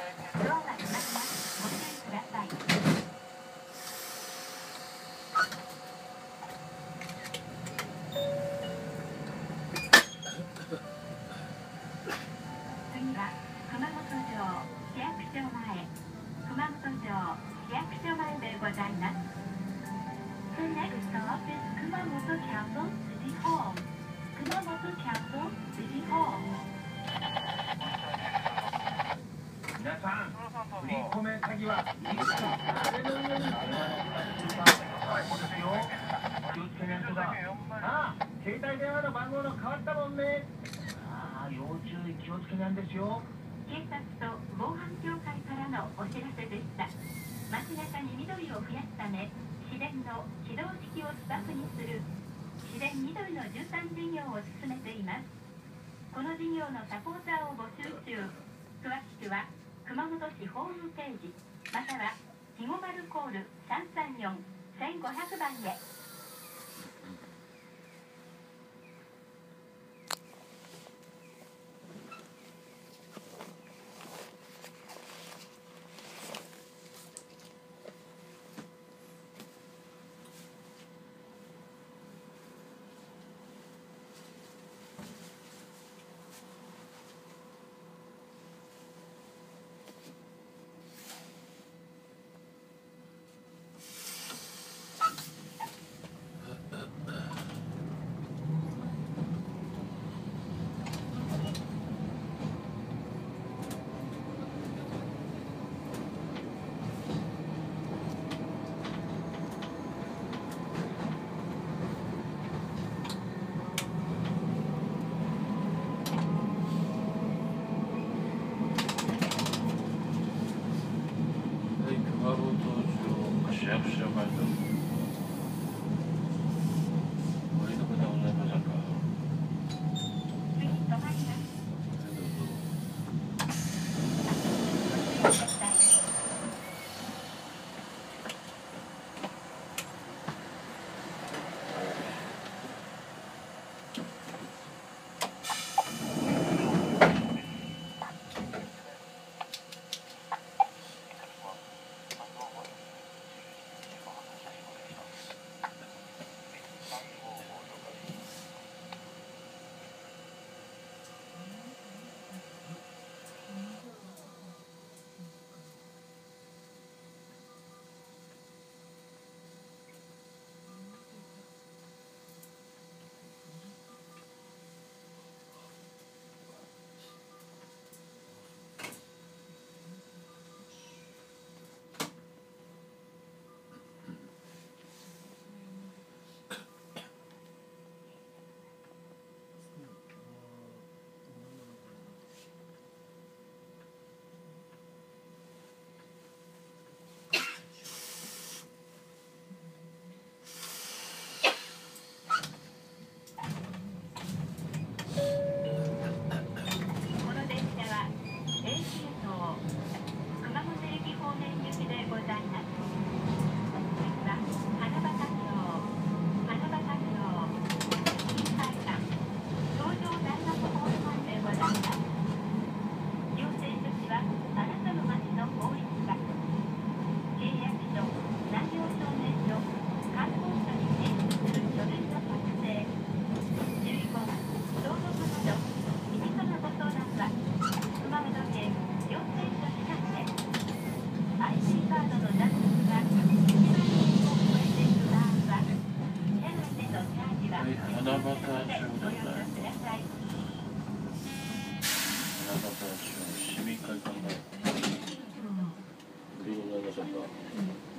ドアが閉まります。ご注意ください。次は熊本城市役所前、熊本城市役所前でございます。The next stop is Kumamoto Council City Hall. Kumamoto Council City Hall. 皆さん、振り込め詐欺は壁の上に気をつけないとだ。ああ、携帯電話の番号の変わったもんね。ああ、要注意、気をつけなんですよ。 警察と防犯協会からのお知らせでした。街中に緑を増やすため、市電の起動式をスタッフにする市電緑の絨毯事業を進めています。この事業のサポーターを募集中。詳しくは熊本市ホームページまたはひごまるコール334-1500番へ。 市役所前とお降りの方ございませんか。 次止まります。 七夕町でございます。七夕町市民会館でございましょうか。